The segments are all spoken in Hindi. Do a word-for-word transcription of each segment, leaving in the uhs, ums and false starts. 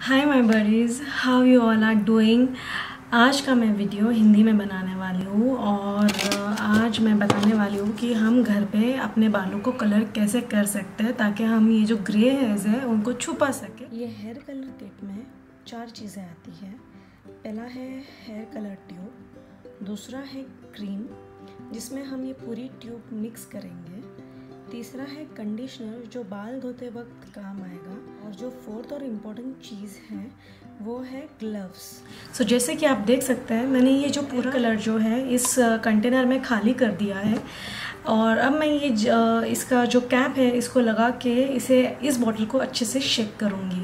Hi my buddies, how you all are doing. आज का मैं वीडियो हिंदी में बनाने वाली हूँ और आज मैं बताने वाली हूँ कि हम घर पे अपने बालों को कलर कैसे कर सकते हैं ताकि हम ये जो ग्रे हेयर्स है उनको छुपा सके। ये हेयर कलर किट में चार चीज़ें आती है। पहला है हेयर कलर ट्यूब, दूसरा है क्रीम जिसमें हम ये पूरी ट्यूब मिक्स करेंगे, तीसरा है कंडीशनर जो बाल धोते वक्त काम आएगा, और जो फोर्थ और इम्पोर्टेंट चीज़ है वो है ग्लव्स। सो so, जैसे कि आप देख सकते हैं मैंने ये जो पूरा कलर जो है इस कंटेनर में खाली कर दिया है और अब मैं ये इसका जो कैप है इसको लगा के इसे इस बॉटल को अच्छे से शेक करूँगी।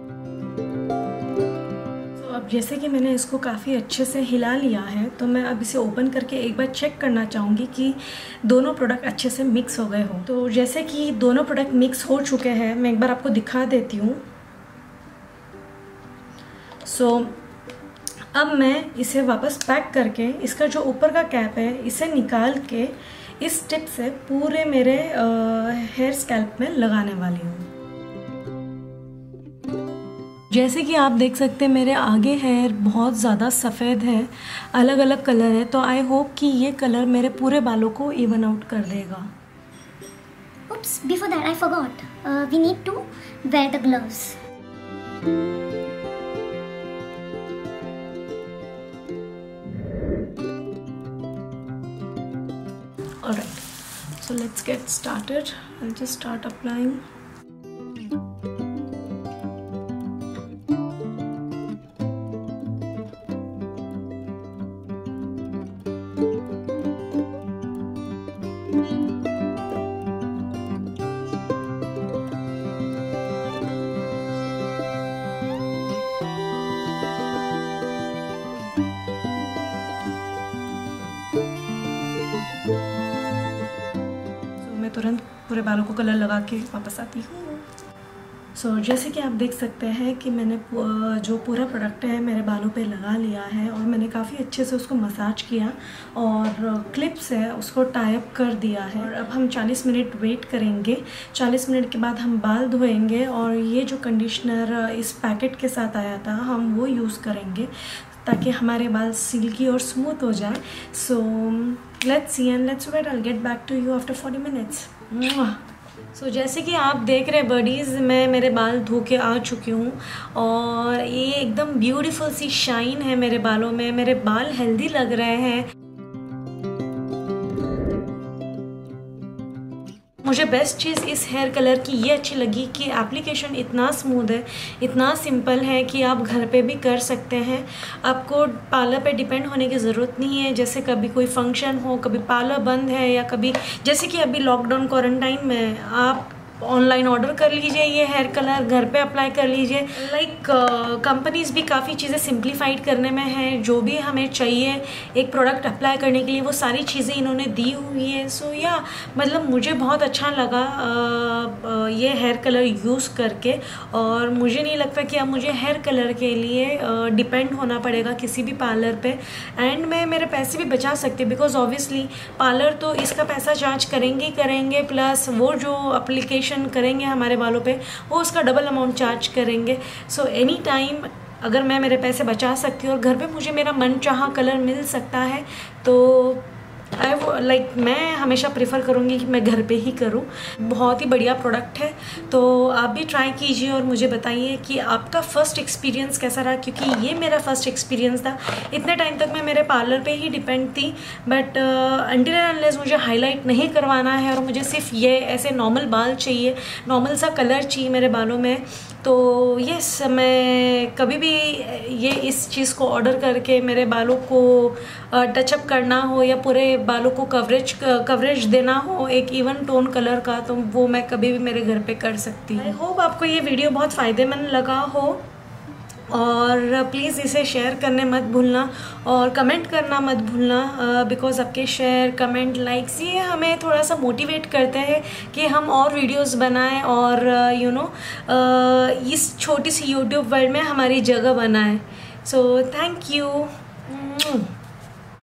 अब जैसे कि मैंने इसको काफ़ी अच्छे से हिला लिया है तो मैं अब इसे ओपन करके एक बार चेक करना चाहूँगी कि दोनों प्रोडक्ट अच्छे से मिक्स हो गए हों। तो जैसे कि दोनों प्रोडक्ट मिक्स हो चुके हैं मैं एक बार आपको दिखा देती हूँ। सो so, अब मैं इसे वापस पैक करके इसका जो ऊपर का कैप है इसे निकाल के इस टिप से पूरे मेरे हेयर स्कैल्प में लगाने वाली हूँ। जैसे कि आप देख सकते हैं मेरे आगे हेयर बहुत ज़्यादा सफ़ेद है, अलग अलग कलर है, तो आई होप कि ये कलर मेरे पूरे बालों को इवन आउट कर देगा। Oops, before that I forgot. Uh, we need to wear the gloves. Alright, so let's get started. I'll just start applying. तुरंत पूरे बालों को कलर लगा के वापस आती हूँ। सो so, जैसे कि आप देख सकते हैं कि मैंने जो पूरा प्रोडक्ट है मेरे बालों पे लगा लिया है और मैंने काफ़ी अच्छे से उसको मसाज किया और क्लिप्स है उसको टाई अप कर दिया है। और अब हम चालीस मिनट वेट करेंगे। चालीस मिनट के बाद हम बाल धोएंगे और ये जो कंडीशनर इस पैकेट के साथ आया था हम वो यूज़ करेंगे ताकि हमारे बाल सिल्की और स्मूथ हो जाए। So let's see and let's wait, I will get back to you after forty minutes. So जैसे कि आप देख रहे हैं बडीज़, मैं मेरे बाल धो के आ चुकी हूँ और ये एकदम ब्यूटीफुल सी शाइन है मेरे बालों में। मेरे बाल हेल्दी लग रहे हैं। मुझे बेस्ट चीज़ इस हेयर कलर की ये अच्छी लगी कि एप्लीकेशन इतना स्मूथ है, इतना सिंपल है कि आप घर पे भी कर सकते हैं। आपको पार्लर पे डिपेंड होने की ज़रूरत नहीं है। जैसे कभी कोई फंक्शन हो, कभी पार्लर बंद है या कभी जैसे कि अभी लॉकडाउन क्वारंटाइन में आप ऑनलाइन ऑर्डर कर लीजिए, ये हेयर कलर घर पे अप्लाई कर लीजिए। लाइक कंपनीज़ भी काफ़ी चीज़ें सिंप्लीफाइड करने में है। जो भी हमें चाहिए एक प्रोडक्ट अप्लाई करने के लिए वो सारी चीज़ें इन्होंने दी हुई है। सो so, या yeah, मतलब मुझे बहुत अच्छा लगा आ, आ, ये हेयर कलर यूज़ करके और मुझे नहीं लगता कि अब मुझे हेयर कलर के लिए डिपेंड होना पड़ेगा किसी भी पार्लर पे। एंड मैं मेरे पैसे भी बचा सकती बिकॉज ऑब्वियसली पार्लर तो इसका पैसा चार्ज करेंगे ही करेंगे, प्लस वो जो अप्लीकेशन करेंगे हमारे बालों पे वो उसका डबल अमाउंट चार्ज करेंगे। सो एनी टाइम अगर मैं मेरे पैसे बचा सकती हूँ और घर पे मुझे मेरा मन चाहा कलर मिल सकता है तो आई वो लाइक मैं हमेशा प्रेफर करूँगी कि मैं घर पे ही करूँ। बहुत ही बढ़िया प्रोडक्ट है, तो आप भी ट्राई कीजिए और मुझे बताइए कि आपका फ़र्स्ट एक्सपीरियंस कैसा रहा, क्योंकि ये मेरा फ़र्स्ट एक्सपीरियंस था। इतने टाइम तक मैं मेरे पार्लर पे ही डिपेंड थी, बट अनटिल एंड अनलेस मुझे हाईलाइट नहीं करवाना है और मुझे सिर्फ ये ऐसे नॉर्मल बाल चाहिए, नॉर्मल सा कलर चाहिए मेरे बालों में, तो यस मैं कभी भी ये इस चीज़ को ऑर्डर करके मेरे बालों को टचअप करना हो या पूरे बालों को कवरेज कवरेज देना हो एक इवन टोन कलर का, तो वो मैं कभी भी मेरे घर पे कर सकती हूँ। आई होप आपको ये वीडियो बहुत फ़ायदेमंद लगा हो और प्लीज़ इसे शेयर करने मत भूलना और कमेंट करना मत भूलना, बिकॉज आपके शेयर कमेंट लाइक्स ये हमें थोड़ा सा मोटिवेट करते हैं कि हम और वीडियोस बनाएं और यू नो इस छोटी सी यूट्यूब वर्ल्ड में हमारी जगह बनाएं। So thank you.